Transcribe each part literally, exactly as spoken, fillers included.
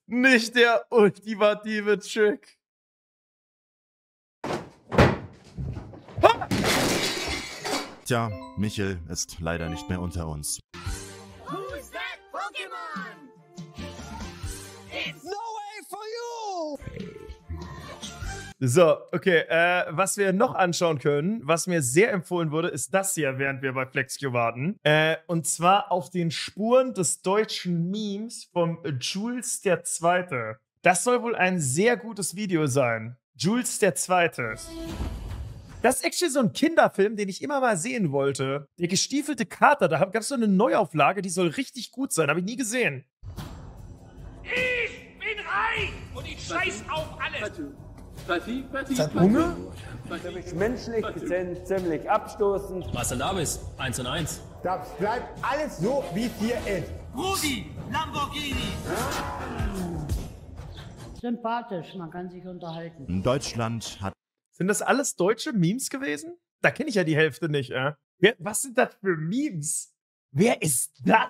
Nicht der ultimative Trick. Ha! Tja, Michel ist leider nicht mehr unter uns. Who's that Pokémon? It's no way for you! So, okay, äh, was wir noch anschauen können, was mir sehr empfohlen wurde, ist das hier, während wir bei FlexQ warten. Äh, und zwar auf den Spuren des deutschen Memes vom Jules der Zweite. Das soll wohl ein sehr gutes Video sein. Jules der Zweite. Das ist actually so ein Kinderfilm, den ich immer mal sehen wollte. Der gestiefelte Kater, da gab es so eine Neuauflage, die soll richtig gut sein, habe ich nie gesehen. Ich bin reich und ich scheiß auf alles. Ist das Hunger? Ziemlich menschlich, ziemlich abstoßend. Was denn da bist? Eins und eins. Das bleibt alles so, wie es hier ist. Rudi, Lamborghini. Sympathisch, man kann sich unterhalten. Deutschland hat Sind das alles deutsche Memes gewesen? Da kenne ich ja die Hälfte nicht, äh. Wer, was sind das für Memes? Wer ist das?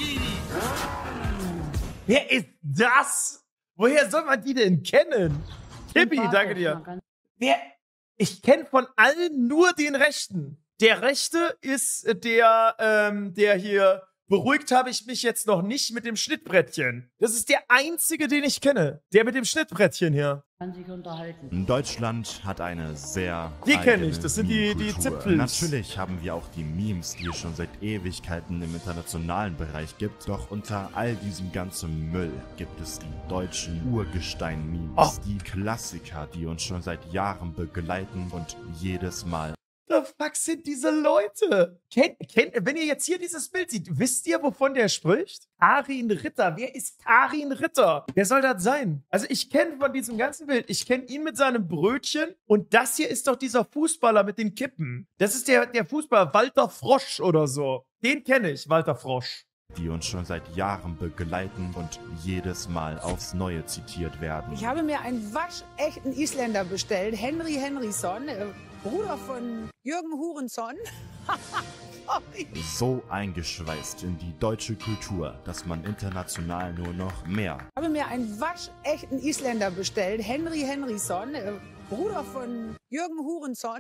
Wer ist das? Woher soll man die denn kennen? Tippi, danke dir. Wer? Ich kenne von allen nur den Rechten. Der Rechte ist der, ähm, der hier, beruhigt habe ich mich jetzt noch nicht mit dem Schnittbrettchen. Das ist der einzige, den ich kenne. Der mit dem Schnittbrettchen hier. Kann sich unterhalten. Deutschland hat eine sehr Die kenne eigene ich, das sind die, die Meme-Kultur. Zipfels. Natürlich haben wir auch die Memes, die es schon seit Ewigkeiten im internationalen Bereich gibt. Doch unter all diesem ganzen Müll gibt es die deutschen Urgestein-Memes. Oh. Die Klassiker, die uns schon seit Jahren begleiten und jedes Mal The fuck sind diese Leute? Kennt, kennt, wenn ihr jetzt hier dieses Bild seht, wisst ihr, wovon der spricht? Karin Ritter. Wer ist Karin Ritter? Wer soll das sein? Also ich kenne von diesem ganzen Bild, ich kenne ihn mit seinem Brötchen und das hier ist doch dieser Fußballer mit den Kippen. Das ist der, der Fußballer Walter Frosch oder so. Den kenne ich, Walter Frosch. die uns schon seit Jahren begleiten und jedes Mal aufs Neue zitiert werden. Ich habe mir einen waschechten Isländer bestellt, Henry Henriksson, äh, Bruder von Jürgen Hurenson. So eingeschweißt in die deutsche Kultur, dass man international nur noch mehr. Ich habe mir einen waschechten Isländer bestellt, Henry Henriksson, äh, Bruder von Jürgen Hurenson.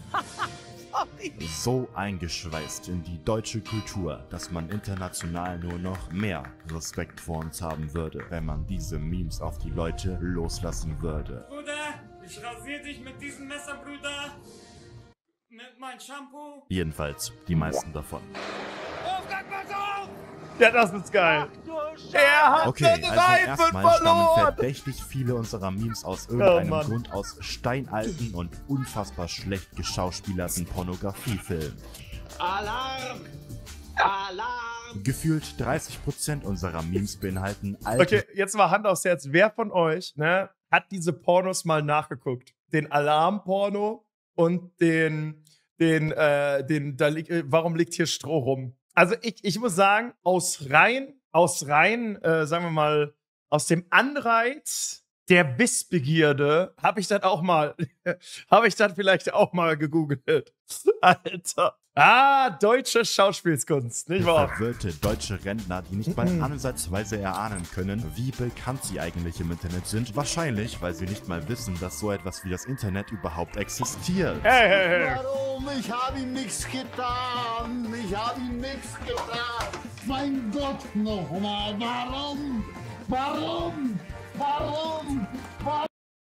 So eingeschweißt in die deutsche Kultur, dass man international nur noch mehr Respekt vor uns haben würde, wenn man diese Memes auf die Leute loslassen würde. Bruder, ich rasiere dich mit diesem Messer, Bruder. Mit meinem Shampoo. Jedenfalls die meisten davon. Oh, Gott, pass auf! Ja, das ist geil. Er hat Okay, den also Reifen erstmal stammen verloren. verdächtig viele unserer Memes aus irgendeinem Mann. Grund aus steinalten und unfassbar schlecht geschauspielerten Pornografiefilmen. Alarm! Alarm! Gefühlt dreißig Prozent unserer Memes beinhalten alte Okay, jetzt mal Hand aufs Herz. Wer von euch, ne, hat diese Pornos mal nachgeguckt? Den Alarm-Porno und den, den, äh, den, da liegt, äh, warum liegt hier Stroh rum? Also ich, ich muss sagen, aus rein, aus rein, äh, sagen wir mal, aus dem Anreiz der Wissbegierde habe ich das auch mal, habe ich das vielleicht auch mal gegoogelt. Alter. Ah, deutsche Schauspielskunst, nicht wahr? verwirrte deutsche Rentner, die nicht mal ansatzweise erahnen können, wie bekannt sie eigentlich im Internet sind. Wahrscheinlich, weil sie nicht mal wissen, dass so etwas wie das Internet überhaupt existiert. Hey, hey, hey. Warum? Ich habe ihm nichts getan. Ich habe ihm nichts getan. Mein Gott, nochmal. Warum? Warum? Warum? Warum?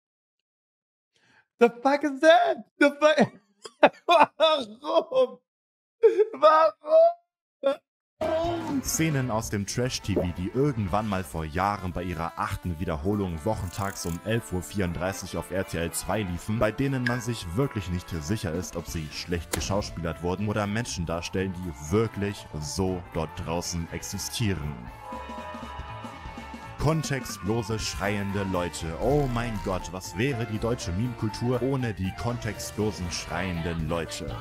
The fuck is that? The fuck? Warum? Warum? Szenen aus dem Trash-T V, die irgendwann mal vor Jahren bei ihrer achten Wiederholung wochentags um elf Uhr vierunddreißig auf R T L zwei liefen, bei denen man sich wirklich nicht sicher ist, ob sie schlecht geschauspielert wurden oder Menschen darstellen, die wirklich so dort draußen existieren. Kontextlose, schreiende Leute. Oh mein Gott, was wäre die deutsche Meme-Kultur ohne die kontextlosen, schreienden Leute?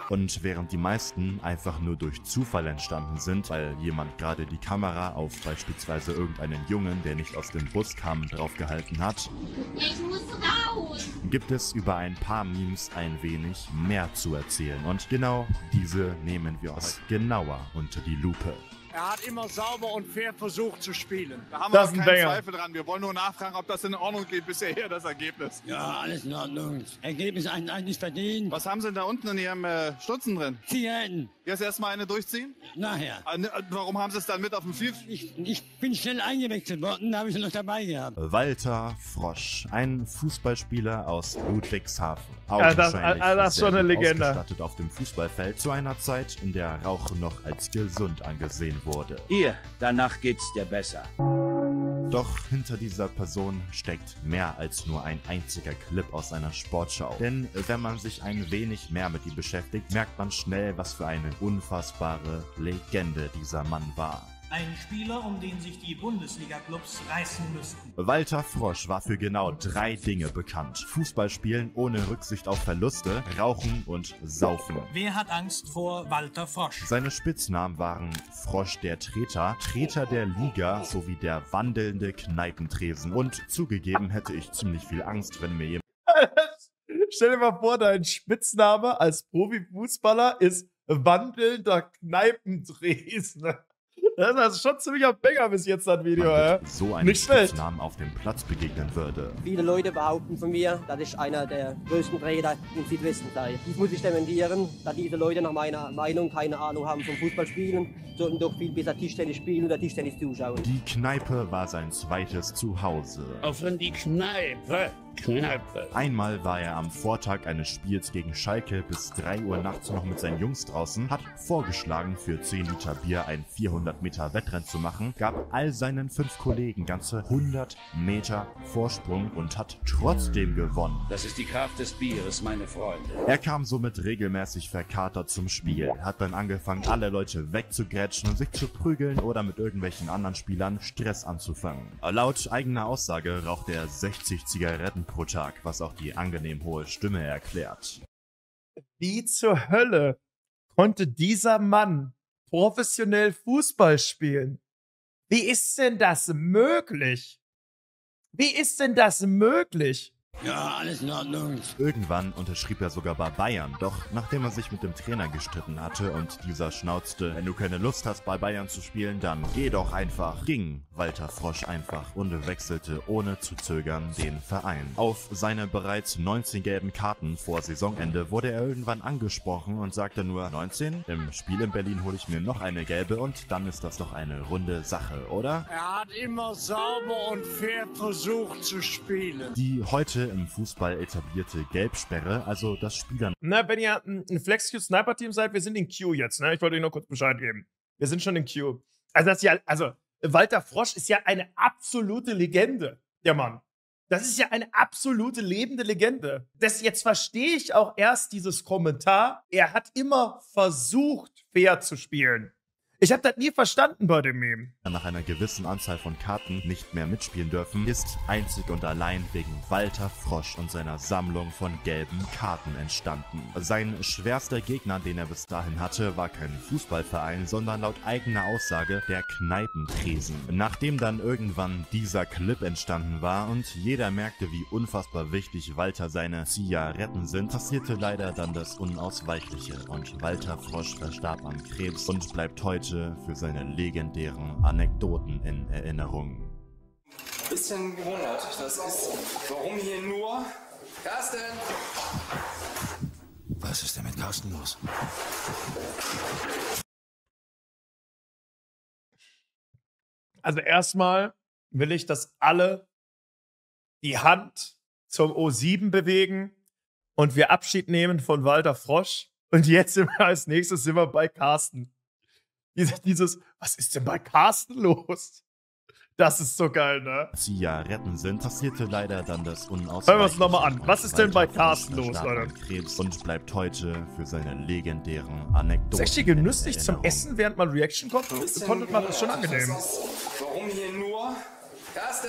Und während die meisten einfach nur durch Zufall entstanden sind, weil jemand gerade die Kamera auf beispielsweise irgendeinen Jungen, der nicht aus dem Bus kam, draufgehalten hat, Ich muss raus! gibt es über ein paar Memes ein wenig mehr zu erzählen. Und genau diese nehmen wir uns genauer unter die Lupe. Er hat immer sauber und fair versucht zu spielen. Da haben Das wir ist keinen ein Banger. Zweifel dran. Wir wollen nur nachfragen, ob das in Ordnung geht bisher hier, das Ergebnis. Ja, alles in Ordnung. Ergebnis eigentlich verdient. Was haben Sie denn da unten in Ihrem äh, Stutzen drin? Zigaretten. Jetzt erstmal eine durchziehen? Nachher. Ah, ne, Warum haben Sie es dann mit auf dem Field? Ich, ich bin schnell eingewechselt worden, da habe ich sie noch dabei gehabt. Walter Frosch, ein Fußballspieler aus Ludwigshafen. Ja, das- Augenscheinlich ah, das ist schon sehr eine gut Legende. ausgestattet auf dem Fußballfeld zu einer Zeit, in der Rauchen noch als gesund angesehen wurde. Hier, danach geht's dir besser. Doch hinter dieser Person steckt mehr als nur ein einziger Clip aus einer Sportschau. Denn wenn man sich ein wenig mehr mit ihm beschäftigt, merkt man schnell, was für eine unfassbare Legende dieser Mann war. Ein Spieler, um den sich die Bundesliga-Clubs reißen müssten. Walter Frosch war für genau drei Dinge bekannt. Fußball spielen ohne Rücksicht auf Verluste, Rauchen und Saufen. Wer hat Angst vor Walter Frosch? Seine Spitznamen waren Frosch der Treter, Treter der Liga sowie der wandelnde Kneipentresen. Und zugegeben hätte ich ziemlich viel Angst, wenn mir jemand... Stell dir mal vor, dein Spitzname als Profifußballer ist wandelnder Kneipentresen. Das ist schon ziemlich ein Banger bis jetzt, das Video, ja. so einen Nicht schlecht. Spitznamen auf dem Platz begegnen würde. Viele Leute behaupten von mir, dass ich einer der größten Trainer im Südwesten sei. Dies muss ich dementieren, da diese Leute nach meiner Meinung keine Ahnung haben vom Fußballspielen, sollten doch viel besser Tischtennis spielen oder Tischtennis zuschauen. Die Kneipe war sein zweites Zuhause. Auf in die Kneipe. Kneipe. Einmal war er am Vortag eines Spiels gegen Schalke bis drei Uhr nachts noch mit seinen Jungs draußen, hat vorgeschlagen, für zehn Liter Bier ein vierhundert Meter Wettrennen zu machen, gab all seinen fünf Kollegen ganze hundert Meter Vorsprung und hat trotzdem gewonnen. Das ist die Kraft des Bieres, meine Freunde. Er kam somit regelmäßig verkatert zum Spiel, hat dann angefangen, alle Leute wegzugrätschen und sich zu prügeln oder mit irgendwelchen anderen Spielern Stress anzufangen. Laut eigener Aussage raucht er sechzig Zigaretten pro Tag, was auch die angenehm hohe Stimme erklärt. Wie zur Hölle konnte dieser Mann professionell Fußball spielen? Wie ist denn das möglich? Wie ist denn das möglich? Ja, alles in Ordnung. Irgendwann unterschrieb er sogar bei Bayern, doch nachdem er sich mit dem Trainer gestritten hatte und dieser schnauzte, wenn du keine Lust hast bei Bayern zu spielen, dann geh doch einfach, ging Walter Frosch einfach und wechselte ohne zu zögern den Verein. Auf seine bereits neunzehn gelben Karten vor Saisonende wurde er irgendwann angesprochen und sagte nur, neunzehn? Im Spiel in Berlin hole ich mir noch eine gelbe und dann ist das doch eine runde Sache, oder? Er hat immer sauber und fair versucht zu spielen. Die heute im Fußball etablierte Gelbsperre, also das Spieler... Na, wenn ihr ein Flex-Q-Sniper-Team seid, wir sind in Q jetzt, ne? Ich wollte euch noch kurz Bescheid geben. Wir sind schon in Q. Also, das ist ja, also, Walter Frosch ist ja eine absolute Legende, der Mann. Das ist ja eine absolute lebende Legende. Das, jetzt verstehe ich auch erst dieses Kommentar. Er hat immer versucht, fair zu spielen. Ich habe das nie verstanden bei dem Meme. Nach einer gewissen Anzahl von Karten nicht mehr mitspielen dürfen, ist einzig und allein wegen Walter Frosch und seiner Sammlung von gelben Karten entstanden. Sein schwerster Gegner, den er bis dahin hatte, war kein Fußballverein, sondern laut eigener Aussage der Kneipentresen. Nachdem dann irgendwann dieser Clip entstanden war und jeder merkte, wie unfassbar wichtig Walter seine Zigaretten sind, passierte leider dann das Unausweichliche und Walter Frosch verstarb an Krebs und bleibt heute für seine legendären Anekdoten in Erinnerung. Bisschen gewundert, das ist, warum hier nur... Carsten! Was ist denn mit Carsten los? Also erstmal will ich, dass alle die Hand zum O sieben bewegen und wir Abschied nehmen von Walter Frosch. Und jetzt sind wir als nächstes sind wir bei Carsten. Dieses, dieses, was ist denn bei Carsten los? Das ist so geil, ne? Zigaretten sind, passierte leider dann das Unausweichliche. Hören wir uns nochmal an. Was ist denn bei Carsten los, Leute? Krebs und bleibt heute für seine legendären Anekdoten. Sechzig genüsslich zum Essen, während man Reaction kommt? Content macht, ist schon angenehm. Warum hier nur... Carsten!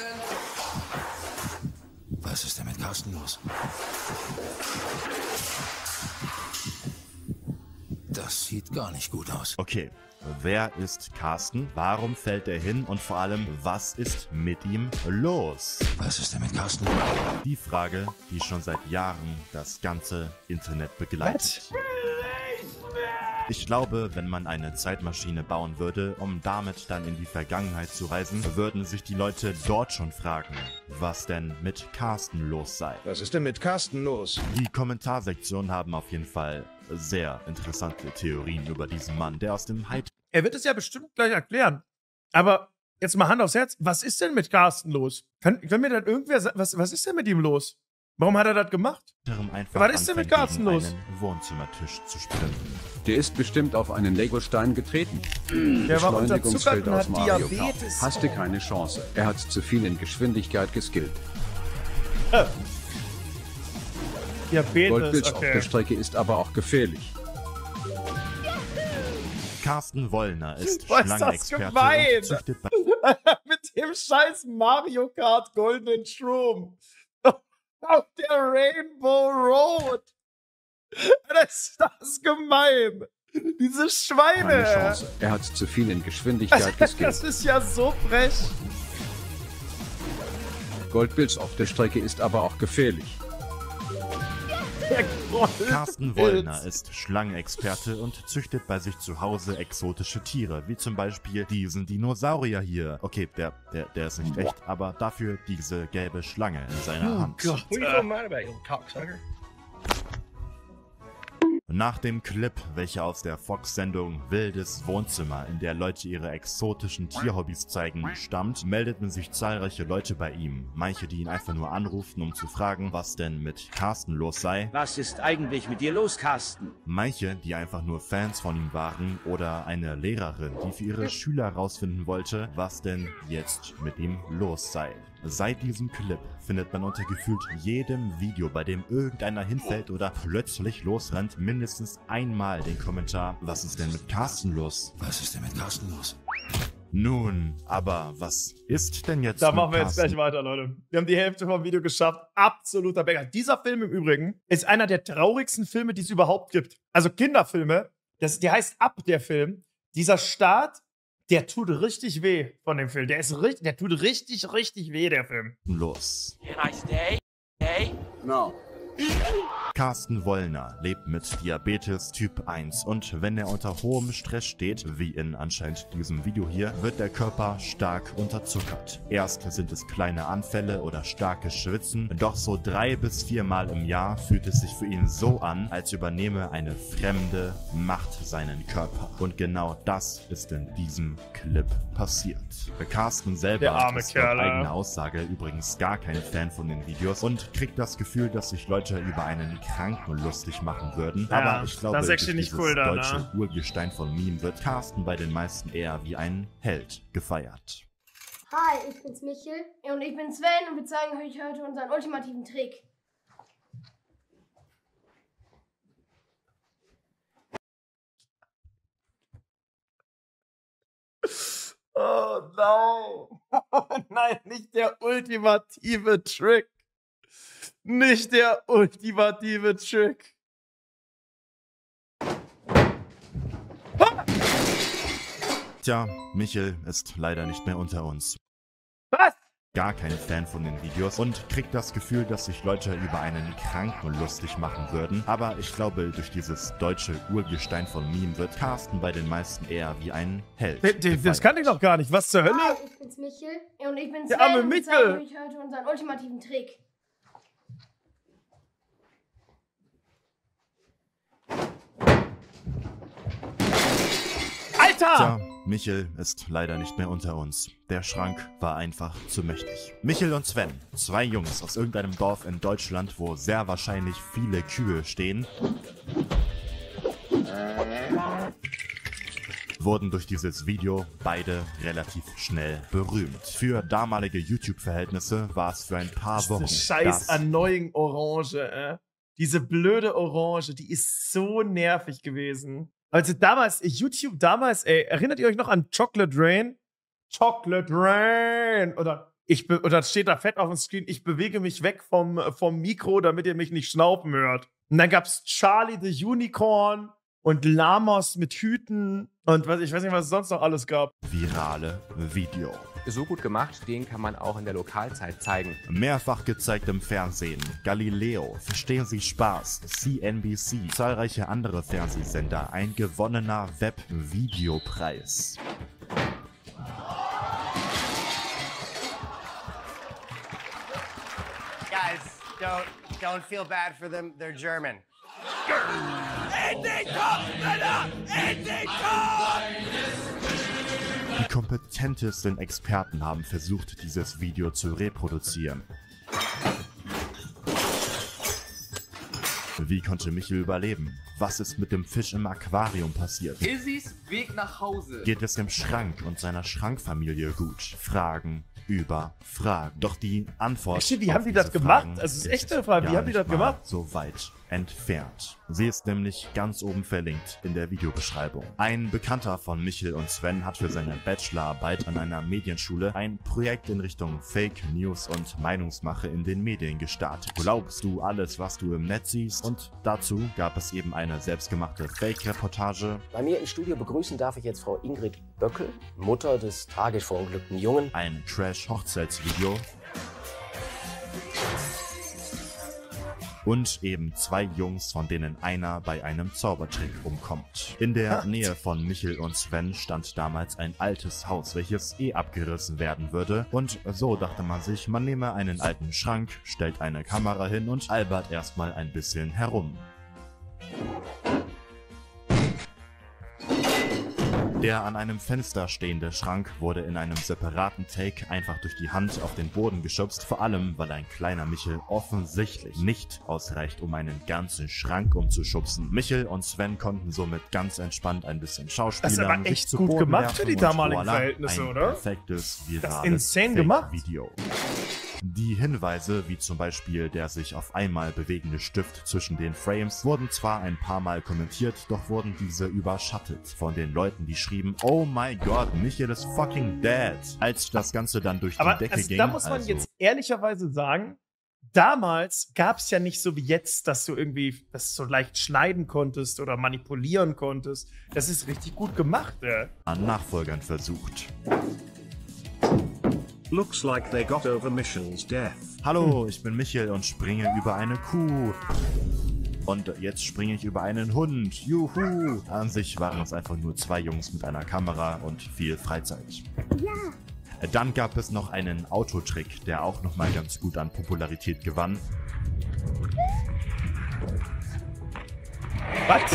Was ist denn mit Carsten los? Das sieht gar nicht gut aus. Okay, wer ist Carsten? Warum fällt er hin? Und vor allem, was ist mit ihm los? Was ist denn mit Carsten? Die Frage, die schon seit Jahren das ganze Internet begleitet. What? Ich glaube, wenn man eine Zeitmaschine bauen würde, um damit dann in die Vergangenheit zu reisen, würden sich die Leute dort schon fragen, was denn mit Carsten los sei. Was ist denn mit Carsten los? Die Kommentarsektionen haben auf jeden Fall sehr interessante Theorien über diesen Mann, der aus dem High... Er wird es ja bestimmt gleich erklären. Aber jetzt mal Hand aufs Herz, was ist denn mit Carsten los? Kann, kann mir dann irgendwer sagen, was, was ist denn mit ihm los? Warum hat er das gemacht? Einfach was ist denn mit Carsten los? Einen Wohnzimmertisch zu sprinten. Der ist bestimmt auf einen Legostein getreten. Der war unterzuckert und hat Mario Diabetes. Kart. Hast du keine Chance. Er hat zu viel in Geschwindigkeit geskillt. Äh. Diabetes, Goldblitz okay. auf der Strecke ist aber auch gefährlich. Carsten Wollner ist Was ist das Schlangenexperte gemein? und züchtet bei Mit dem scheiß Mario Kart goldenen Shroom. Auf der Rainbow Road. Das ist das gemein. Diese Schweine. Keine Chance. Er hat zu viel in Geschwindigkeit Also, geskillt. das ist ja so frech. Goldblitz auf der Strecke ist aber auch gefährlich. Carsten Wollner ist Schlangenexperte und züchtet bei sich zu Hause exotische Tiere, wie zum Beispiel diesen Dinosaurier hier. Okay, der, der, der ist nicht echt, aber dafür diese gelbe Schlange in seiner Hand. Gott. Nach dem Clip, welcher aus der Fox-Sendung Wildes Wohnzimmer, in der Leute ihre exotischen Tierhobbys zeigen, stammt, meldeten sich zahlreiche Leute bei ihm. Manche, die ihn einfach nur anrufen, um zu fragen, was denn mit Carsten los sei. Was ist eigentlich mit dir los, Carsten? Manche, die einfach nur Fans von ihm waren, oder eine Lehrerin, die für ihre Schüler herausfinden wollte, was denn jetzt mit ihm los sei. Seit diesem Clip findet man unter gefühlt jedem Video, bei dem irgendeiner hinfällt oder plötzlich losrennt, mindestens einmal den Kommentar: Was ist denn mit Carsten los? Was ist denn mit Carsten los? Nun, aber was ist denn jetzt Da mit machen wir jetzt Carsten? gleich weiter, Leute. Wir haben die Hälfte vom Video geschafft. Absoluter Banger. Dieser Film im Übrigen ist einer der traurigsten Filme, die es überhaupt gibt. Also Kinderfilme. Das, der heißt Up, der Film. Dieser Start, der tut richtig weh von dem Film. Der ist richtig, der tut richtig, richtig weh, der Film. Los. Can I stay? Stay? No. Carsten Wollner lebt mit Diabetes Typ eins und wenn er unter hohem Stress steht, wie in anscheinend diesem Video hier, wird der Körper stark unterzuckert. Erst sind es kleine Anfälle oder starkes Schwitzen, doch so drei bis viermal im Jahr fühlt es sich für ihn so an, als übernehme eine fremde Macht seinen Körper. Und genau das ist in diesem Clip passiert. Carsten selber Der arme ist laut Kerl, eigener ja. Aussage übrigens gar kein Fan von den Videos und kriegt das Gefühl, dass sich Leute über einen Kranken lustig machen würden. Ja, Aber ich glaube, das ist durch actually nicht dieses cool da, deutsche ne? Urgestein von Meme wird Carsten bei den meisten eher wie ein Held gefeiert. Hi, ich bin's Michel und ich bin Sven und wir zeigen euch heute unseren ultimativen Trick. Oh no. Nein, nicht der ultimative Trick. Nicht der ultimative Trick. Tja, Michel ist leider nicht mehr unter uns. Was? Gar kein Fan von den Videos und kriegt das Gefühl, dass sich Leute über einen Kranken lustig machen würden. Aber ich glaube, durch dieses deutsche Urgestein von Meme wird Carsten bei den meisten eher wie ein Held. Das, das, das kann ich doch gar nicht. Was zur Hölle? Hi, ich bin's Michel und ich bin Sven Der arme und wir Mikkel. zeigen euch heute unseren ultimativen Trick. Alter! Tja, Michel ist leider nicht mehr unter uns. Der Schrank war einfach zu mächtig. Michel und Sven, zwei Jungs aus irgendeinem Dorf in Deutschland, wo sehr wahrscheinlich viele Kühe stehen, wurden durch dieses Video beide relativ schnell berühmt. Für damalige YouTube-Verhältnisse war es für ein paar Wochen Diese scheiß das annoying Orange, äh. Diese blöde Orange, die ist so nervig gewesen. Also damals, YouTube damals, ey, erinnert ihr euch noch an Chocolate Rain? Chocolate Rain! Oder, ich be oder steht da fett auf dem Screen, ich bewege mich weg vom, vom Mikro, damit ihr mich nicht schnaufen hört. Und dann gab's Charlie the Unicorn. und Lamos mit Hüten und was, ich weiß nicht, was es sonst noch alles gab. Virale Video. So gut gemacht, den kann man auch in der Lokalzeit zeigen. Mehrfach gezeigt im Fernsehen. Galileo, Verstehen Sie Spaß, C N B C, zahlreiche andere Fernsehsender, ein gewonnener Web-Videopreis. Guys, don't don't feel bad for them. They're German. Die kompetentesten Experten haben versucht, dieses Video zu reproduzieren. Wie konnte Michel überleben? Was ist mit dem Fisch im Aquarium passiert? Izzys Weg nach Hause. Geht es dem Schrank und seiner Schrankfamilie gut? Fragen über Fragen. Doch die Antwort Echt, wie haben die auf das diese gemacht? Fragen Also, es ist ist echt eine Frage, wie gar haben die das nicht mal gemacht? so weit entfernt. Sie ist nämlich ganz oben verlinkt in der Videobeschreibung. Ein Bekannter von Michel und Sven hat für seine Bachelorarbeit an einer Medienschule ein Projekt in Richtung Fake News und Meinungsmache in den Medien gestartet. Glaubst du alles, was du im Netz siehst? Und dazu gab es eben eine selbstgemachte Fake-Reportage. Bei mir im Studio begrüßen darf ich jetzt Frau Ingrid Böckel, Mutter des tragisch verunglückten Jungen. Ein Trash-Hochzeitsvideo. Und eben zwei Jungs, von denen einer bei einem Zaubertrick umkommt. In der Nähe von Michel und Sven stand damals ein altes Haus, welches eh abgerissen werden würde. Und so dachte man sich, man nehme einen alten Schrank, stellt eine Kamera hin und albert erstmal ein bisschen herum. Der an einem Fenster stehende Schrank wurde in einem separaten Take einfach durch die Hand auf den Boden geschubst, vor allem weil ein kleiner Michel offensichtlich nicht ausreicht, um einen ganzen Schrank umzuschubsen. Michel und Sven konnten somit ganz entspannt ein bisschen schauspielern. Das ist aber echt gut gemacht für die damaligen Verhältnisse, oder? Ein perfektes, virales insane gemacht. Video. Die Hinweise, wie zum Beispiel der sich auf einmal bewegende Stift zwischen den Frames, wurden zwar ein paar Mal kommentiert, doch wurden diese überschattet von den Leuten, die schrieben, oh my god, Michel ist fucking dead. Als das Ganze dann durch die Aber Decke also, ging. da muss man also jetzt ehrlicherweise sagen, damals gab es ja nicht so wie jetzt, dass du irgendwie das so leicht schneiden konntest oder manipulieren konntest. Das ist richtig gut gemacht, ja. An Nachfolgern versucht. Looks like they got over Michel's death. Hallo, ich bin Michel und springe über eine Kuh. Und jetzt springe ich über einen Hund. Juhu! An sich waren es einfach nur zwei Jungs mit einer Kamera und viel Freizeit. Ja. Dann gab es noch einen Autotrick, der auch nochmal ganz gut an Popularität gewann. Was?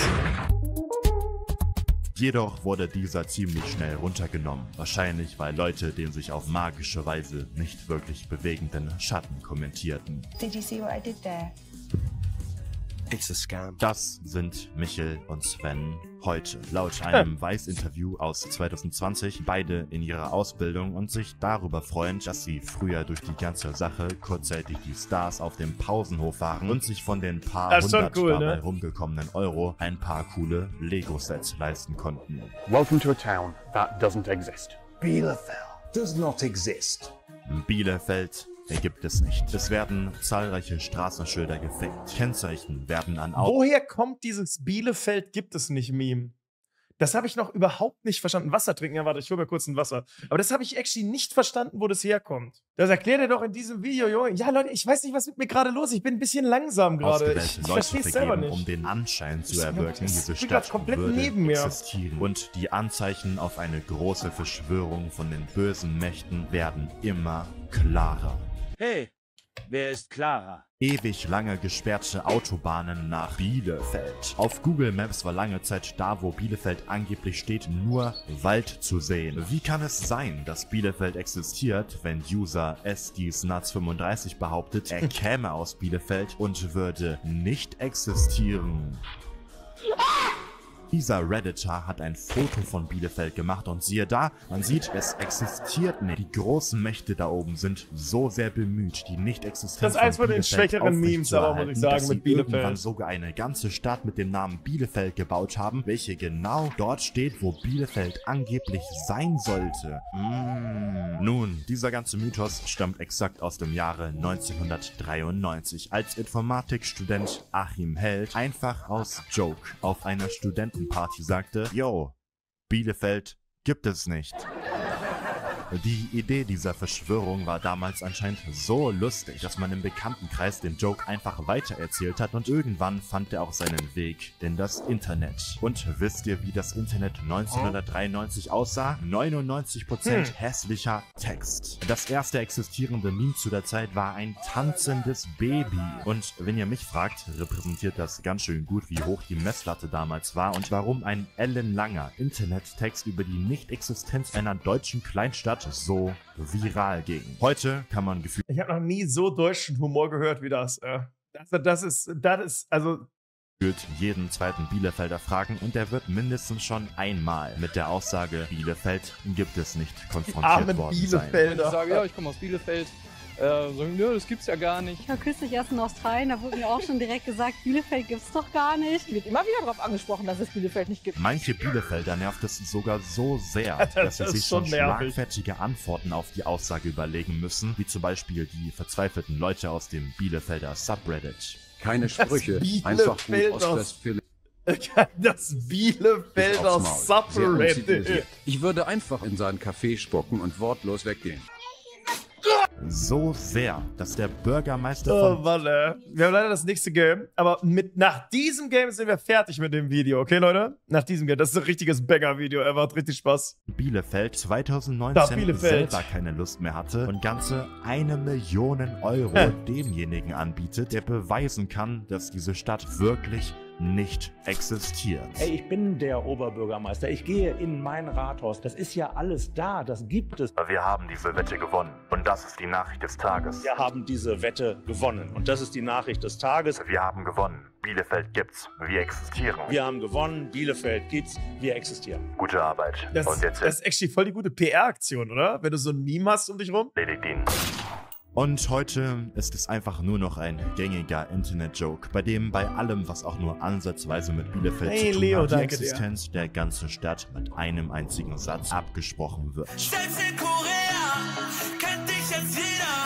Jedoch wurde dieser ziemlich schnell runtergenommen. Wahrscheinlich, weil Leute den sich auf magische Weise nicht wirklich bewegenden Schatten kommentierten. Did you see what I did there? It's a scam. Das sind Michel und Sven heute. Laut einem Weiß-Interview aus zwanzig zwanzig, beide in ihrer Ausbildung und sich darüber freuen, dass sie früher durch die ganze Sache kurzzeitig die Stars auf dem Pausenhof waren und sich von den paar hundert cool, dabei ne? rumgekommenen Euro ein paar coole Lego-Sets leisten konnten. Welcome to a town that doesn't exist. Bielefeld does not exist. Bielefeld gibt es nicht. Es werden zahlreiche Straßenschilder gefaked. Kennzeichen werden an Autos. Woher kommt dieses Bielefeld gibt es nicht Meme? Das habe ich noch überhaupt nicht verstanden. Wasser trinken, ja warte, ich hole mir kurz ein Wasser. Aber das habe ich actually nicht verstanden, wo das herkommt. Das erklärt er doch in diesem Video, Junge. Ja Leute, ich weiß nicht, was mit mir gerade los ist. Ich bin ein bisschen langsam gerade. Ich, ich verstehe es selber nicht. Um den Anschein zu erwirken, diese ich bin Stadt komplett würde neben mir. existieren. Und die Anzeichen auf eine große Verschwörung von den bösen Mächten werden immer klarer. Hey, wer ist Clara? Ewig lange gesperrte Autobahnen nach Bielefeld. Auf Google Maps war lange Zeit da, wo Bielefeld angeblich steht, nur Wald zu sehen. Wie kann es sein, dass Bielefeld existiert, wenn User S Ds Nuts fünfunddreißig behauptet, er käme aus Bielefeld und würde nicht existieren? Dieser Redditor hat ein Foto von Bielefeld gemacht und siehe da, man sieht, es existiert nicht. Die großen Mächte da oben sind so sehr bemüht, die Nicht-Existenz Das ist eins von den schwächeren Memes, aber muss ich sagen, mit Bielefeld. Irgendwann sogar eine ganze Stadt mit dem Namen Bielefeld gebaut haben, welche genau dort steht, wo Bielefeld angeblich sein sollte. Mm. Nun, dieser ganze Mythos stammt exakt aus dem Jahre neunzehnhundertdreiundneunzig, als Informatikstudent Achim Held einfach aus Joke auf einer Studenten Studentenparty sagte, yo, Bielefeld gibt es nicht. Die Idee dieser Verschwörung war damals anscheinend so lustig, dass man im Bekanntenkreis den Joke einfach weitererzählt hat und irgendwann fand er auch seinen Weg in das Internet. Und wisst ihr, wie das Internet neunzehnhundertdreiundneunzig aussah? neunundneunzig Prozent hm. hässlicher Text. Das erste existierende Meme zu der Zeit war ein tanzendes Baby. Und wenn ihr mich fragt, repräsentiert das ganz schön gut, wie hoch die Messlatte damals war und warum ein ellenlanger Internettext über die Nichtexistenz einer deutschen Kleinstadt so viral ging. Heute kann man gefühlt... Ich habe noch nie so deutschen Humor gehört wie das. Äh. Das, das ist, das ist, also... jeden zweiten Bielefelder fragen und er wird mindestens schon einmal mit der Aussage Bielefeld gibt es nicht konfrontiert Armen worden Bielefelder. Ich sage, ja, ich komme aus Bielefeld. Äh, sagen, nö, das gibt's ja gar nicht. Ich war kürzlich erst in Australien, da wurde mir auch schon direkt gesagt, Bielefeld gibt's doch gar nicht. Wird immer wieder darauf angesprochen, dass es Bielefeld nicht gibt. Manche Bielefelder nervt es sogar so sehr, das dass sie sich schon nervig. schlagfertige Antworten auf die Aussage überlegen müssen, wie zum Beispiel die verzweifelten Leute aus dem Bielefelder Subreddit. Keine Sprüche, einfach gut aus Westfalen. Das Bielefelder Subreddit. Ich würde einfach in seinen Café spucken und wortlos weggehen. So sehr, dass der Bürgermeister oh, von... Mann, ey. Wir haben leider das nächste Game, aber mit, nach diesem Game sind wir fertig mit dem Video, okay, Leute? Nach diesem Game, das ist ein richtiges Banger-Video, er macht richtig Spaß. Bielefeld zweitausendneunzehn Bielefeld. selber keine Lust mehr hatte und ganze eine Million Euro demjenigen anbietet, der beweisen kann, dass diese Stadt wirklich nicht existiert. Ey, ich bin der Oberbürgermeister. Ich gehe in mein Rathaus. Das ist ja alles da. Das gibt es. Wir haben diese Wette gewonnen. Und das ist die Nachricht des Tages. Wir haben diese Wette gewonnen. Und das ist die Nachricht des Tages. Wir haben gewonnen. Bielefeld gibt's. Wir existieren. Wir haben gewonnen. Bielefeld gibt's. Wir existieren. Gute Arbeit. Das, Und jetzt das ist actually voll die gute P R-Aktion, oder? Wenn du so ein Meme hast um dich rum. Erledigt ihn. Und heute ist es einfach nur noch ein gängiger Internet-Joke, bei dem bei allem, was auch nur ansatzweise mit Bielefeld hey, zu tun Leo, hat, die danke Existenz dir. der ganzen Stadt mit einem einzigen Satz abgesprochen wird. Selbst in Korea kennt dich jetzt jeder.